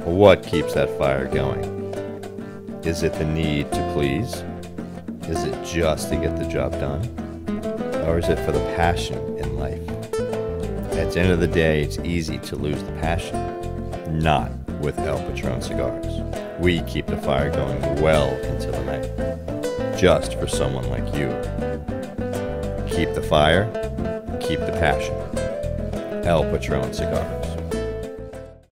What keeps that fire going? Is it the need to please? Is it just to get the job done? Or is it for the passion in life? At the end of the day, it's easy to lose the passion. Not with ElPatron cigars. We keep the fire going well into the night. Just for someone like you. Keep the fire, keep the passion. ElPatron Cigar.